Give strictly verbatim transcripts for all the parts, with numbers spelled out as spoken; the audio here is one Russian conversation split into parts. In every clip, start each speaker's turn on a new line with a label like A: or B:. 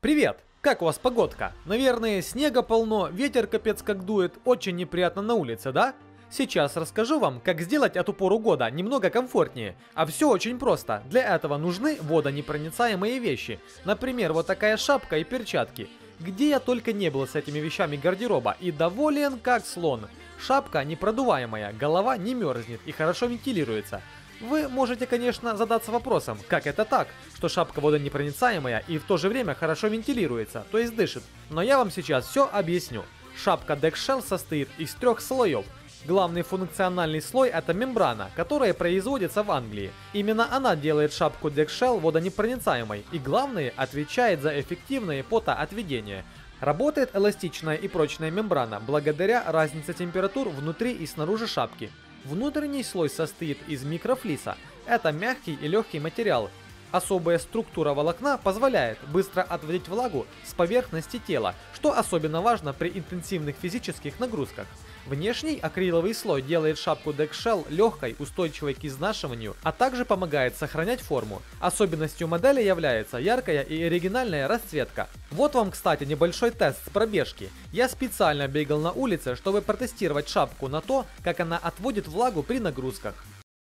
A: Привет! Как у вас погодка? Наверное, снега полно, ветер капец как дует, очень неприятно на улице, да? Сейчас расскажу вам, как сделать эту пору года немного комфортнее. А все очень просто. Для этого нужны водонепроницаемые вещи. Например, вот такая шапка и перчатки. Где я только не был с этими вещами гардероба и доволен как слон. Шапка непродуваемая, голова не мерзнет и хорошо вентилируется. Вы можете, конечно, задаться вопросом, как это так, что шапка водонепроницаемая и в то же время хорошо вентилируется, то есть дышит. Но я вам сейчас все объясню. Шапка DeckShell состоит из трех слоев. Главный функциональный слой — это мембрана, которая производится в Англии. Именно она делает шапку DeckShell водонепроницаемой и, главное, отвечает за эффективное потоотведение. Работает эластичная и прочная мембрана благодаря разнице температур внутри и снаружи шапки. Внутренний слой состоит из микрофлиса. Это мягкий и легкий материал. Особая структура волокна позволяет быстро отводить влагу с поверхности тела, что особенно важно при интенсивных физических нагрузках. Внешний акриловый слой делает шапку DeckShell легкой, устойчивой к изнашиванию, а также помогает сохранять форму. Особенностью модели является яркая и оригинальная расцветка. Вот вам, кстати, небольшой тест с пробежки. Я специально бегал на улице, чтобы протестировать шапку на то, как она отводит влагу при нагрузках.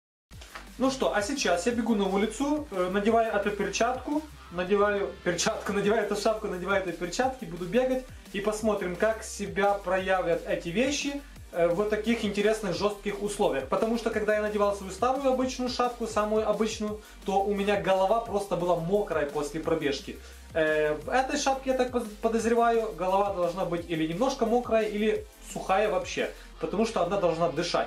A: Ну что, а сейчас я бегу на улицу, надеваю эту перчатку, надеваю перчатку, надеваю эту шапку, надеваю эту перчатки, буду бегать и посмотрим, как себя проявят эти вещи в таких интересных жестких условиях. Потому что когда я надевал свою старую обычную шапку, самую обычную, то у меня голова просто была мокрая после пробежки. В этой шапке, я так подозреваю, голова должна быть или немножко мокрая, или сухая вообще, потому что она должна дышать.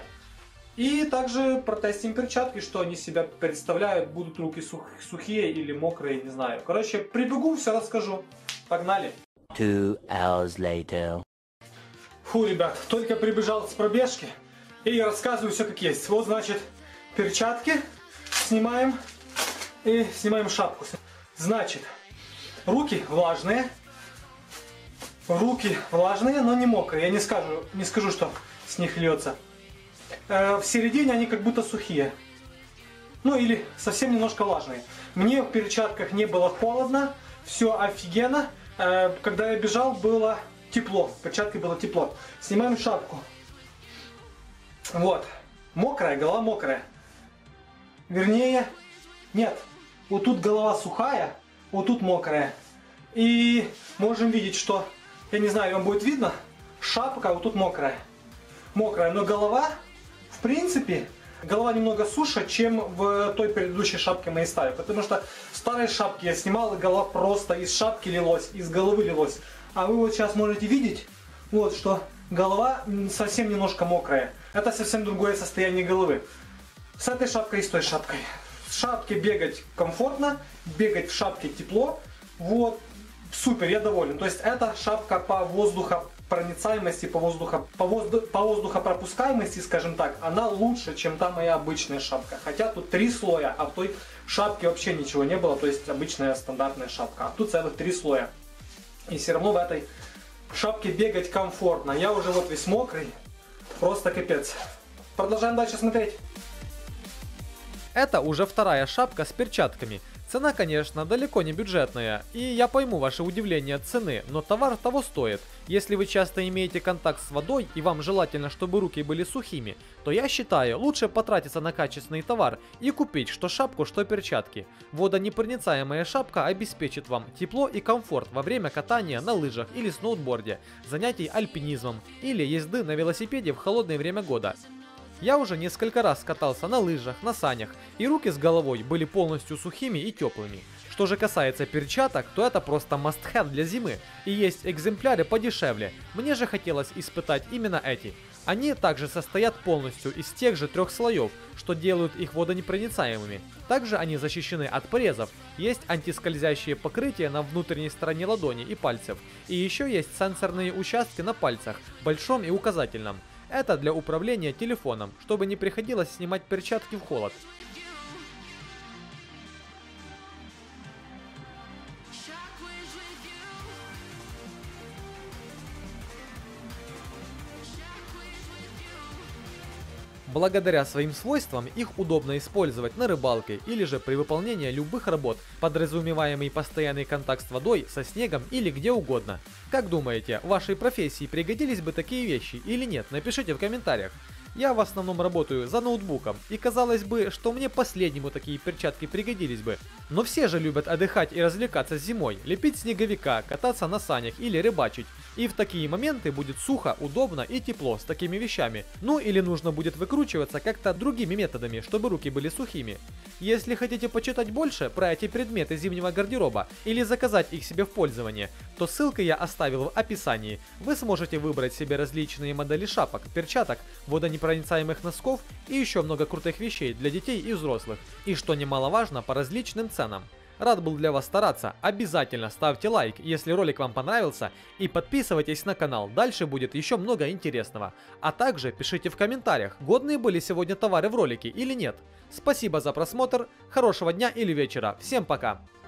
A: И также протестим перчатки, что они себя представляют, будут руки сух, сухие или мокрые, не знаю. Короче, прибегу, все расскажу. Погнали.
B: Two hours later.
A: Фу, ребят, только прибежал с пробежки и рассказываю все как есть. Вот, значит, перчатки снимаем и снимаем шапку. Значит, руки влажные, руки влажные, но не мокрые. Я не скажу, не скажу, что с них льется. В середине они как будто сухие. Ну или совсем немножко влажные. Мне в перчатках не было холодно. Все офигенно. Когда я бежал, было тепло. В перчатке было тепло. Снимаем шапку. Вот. Мокрая, голова мокрая. Вернее, нет. Вот тут голова сухая, вот тут мокрая. И можем видеть, что, я не знаю, вам будет видно, шапка вот тут мокрая. Мокрая, но голова... В принципе, голова немного суше, чем в той предыдущей шапке моей старой. Потому что в старой шапке я снимал, и голова просто из шапки лилась, из головы лилась. А вы вот сейчас можете видеть, вот, что голова совсем немножко мокрая. Это совсем другое состояние головы. С этой шапкой и с той шапкой. В шапке бегать комфортно, бегать в шапке тепло. Вот, супер, я доволен. То есть эта шапка по воздуху, проницаемости, по, воздуху, по, воздух, по воздухопропускаемости, скажем так, она лучше, чем та моя обычная шапка. Хотя тут три слоя, а в той шапке вообще ничего не было, то есть обычная стандартная шапка. А тут целых три слоя. И все равно в этой шапке бегать комфортно. Я уже вот весь мокрый, просто капец. Продолжаем дальше смотреть. Это уже вторая шапка с перчатками. Цена, конечно, далеко не бюджетная, и я пойму ваше удивление от цены, но товар того стоит. Если вы часто имеете контакт с водой и вам желательно, чтобы руки были сухими, то я считаю, лучше потратиться на качественный товар и купить что шапку, что перчатки. Водонепроницаемая шапка обеспечит вам тепло и комфорт во время катания на лыжах или сноуборде, занятий альпинизмом или езды на велосипеде в холодное время года. Я уже несколько раз катался на лыжах, на санях, и руки с головой были полностью сухими и теплыми. Что же касается перчаток, то это просто must-have для зимы, и есть экземпляры подешевле. Мне же хотелось испытать именно эти. Они также состоят полностью из тех же трех слоев, что делают их водонепроницаемыми. Также они защищены от порезов, есть антискользящее покрытие на внутренней стороне ладони и пальцев, и еще есть сенсорные участки на пальцах, большом и указательном. Это для управления телефоном, чтобы не приходилось снимать перчатки в холод.
C: Благодаря своим свойствам их удобно использовать на рыбалке или же при выполнении любых работ, подразумеваемый постоянный контакт с водой, со снегом или где угодно. Как думаете, в вашей профессии пригодились бы такие вещи или нет? Напишите в комментариях. Я в основном работаю за ноутбуком, и казалось бы, что мне последнему такие перчатки пригодились бы. Но все же любят отдыхать и развлекаться зимой, лепить снеговика, кататься на санях или рыбачить. И в такие моменты будет сухо, удобно и тепло с такими вещами. Ну или нужно будет выкручиваться как-то другими методами, чтобы руки были сухими. Если хотите почитать больше про эти предметы зимнего гардероба или заказать их себе в пользование, то ссылки я оставил в описании. Вы сможете выбрать себе различные модели шапок, перчаток, водонепроницаемых носков и еще много крутых вещей для детей и взрослых. И что немаловажно, по различным ценам. Рад был для вас стараться, обязательно ставьте лайк, если ролик вам понравился, и подписывайтесь на канал, дальше будет еще много интересного. А также пишите в комментариях, годные были сегодня товары в ролике или нет. Спасибо за просмотр, хорошего дня или вечера, всем пока!